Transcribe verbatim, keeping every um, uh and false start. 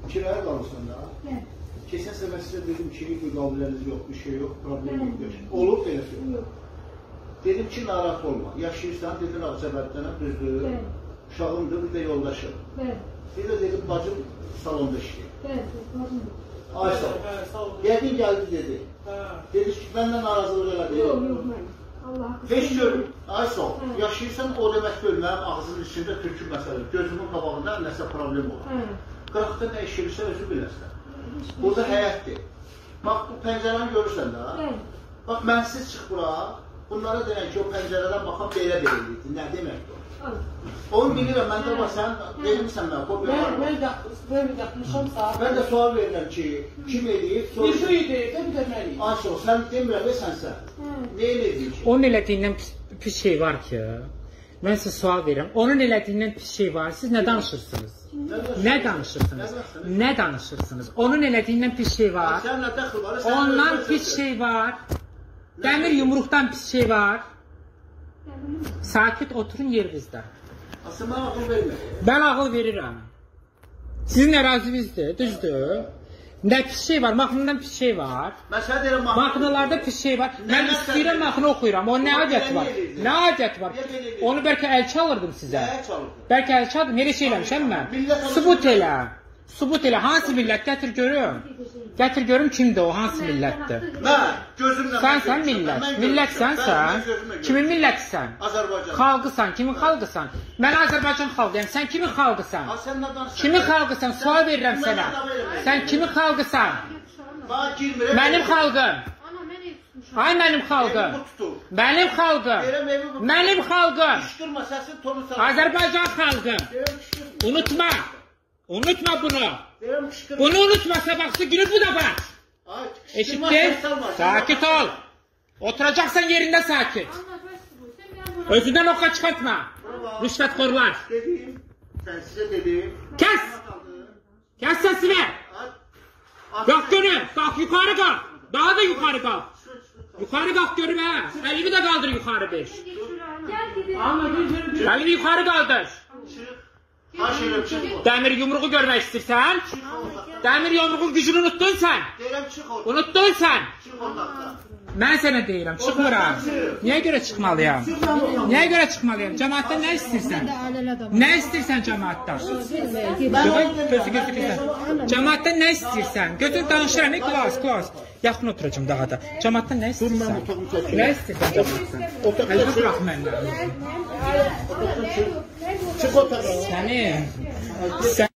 Kiraya qalırsan da. Keçən səfər sizə dedim ki, müqaviləniz yox, bir şey yox, problem yox. Olub belə şey. Dedim ki, narahat olma. Yaşayırsan, dedin Ağcabəddən, düzdür. Uşağımdır, bir də yoldaşım. Bir də dedim, bacım salonda işləyir. Ay sağ ol. Yəqin gəldi dedi. Dedi ki, məndən narazılıq elədi. Yox, yox, mən. Allah haqqı. Heç görüm, ay sağ ol. Yaşayırsan, o demək deyil, mənim ağzının içində türkü məsələdir. Gözümün qabağında nəsə problem olur. Qıraqda nə işirirsə özü bilərsən. Burada həyətdir. Bax, bu pəncərəni görürsən də. Bax, mənsiz çıx bura. Bunlara deyən ki, o pəncərədən baxan belə deyildi. Nə deməkdir o? Onu bilirəm, məndə var, sən verirsən mən, kopya var mı? Mən yapmışam sağ. Mən də sual verirəm ki, kim eləyib? Bir şey edib, də bir deməliyim. Ayşə, sən demirəm, sənsən. Nə eləyib ki? Onun elədiyindən pis şey var ki, mən sizə sual verirəm. Onun elədiyindən pis şey var, siz nə danışırsınız? Nə danışırsınız? Nə danışırsınız? Onun elədiyindən pis şey var. Ondan pis şey var. Dəmir yumruqdan pis şey var. Sakit oturun yerinizdə. Aslında mən ağıl verməyim. Mən ağıl verirəm. Sizin ərazinizdir, düzdür. Nə pis şey var, mahnıdan pis şey var. Mən sənə deyirəm mahnı. Mahnılarda pis şey var. Mən istəyirəm mahnı oxuyuram. O nə adət var? Nə adət var? Onu bəlkə əlçə alırdım sizə. Bəlkə əlçə alırdım. Elə şey eləmişəm mən. Subut elə. Subut elə. Hansı millət? Gətir görüm. Gətir görüm kimdir o, hansı millətdir? Mən gözümlə... Sən sən millət. Millət sənsən. Kimin millətisən? Azərbaycan. Xalqısan. Kimin xalqısan? Mən Azərbaycan xalqıyam. Sən kimin xalqısan? Kimin xalqısan? Sual verirəm sənə. Sən kimin xalqısan? Mənim xalqım. Ay mənim xalqım. Mənim xalqım. Mənim xalqım. Azərbaycan xalqım. Unutma. Unutma bunu. Bunu unutma, sabahsı günü bu da var. Eşittin? Sakit ol. Oturacaksan yerinde sakit. Özünden okka çıkartma. Rüşvetkorlar. Dedim. Sen size dedim. Kes. Kes sesini. Kalk görüm. Kalk yukarı kalk. Daha da yukarı kalk. Yukarı kalk görüm ha. Elini de kaldır yukarı bir. Elini yukarı kaldır. Dəmir yumruğu görmək istəyirsən? Dəmir yumruğun gücünü unuttun sən? Unuttun sən? Mən sənə deyirəm, çıxmıram. Niyə görə çıxmalıyam? Niyə görə çıxmalıyam? Cəmaatdan nə istəyirsən? Nə istəyirsən cəmaatdan? Cəmaatdan nə istəyirsən? Gözün danışıram, klas, klas. Yaxın oturacam daha da. Cəmaatdan nə istəyirsən? Nə istəyirsən cəmaatdan? Əlbə bırax məndən. Çıx otağa. Səni.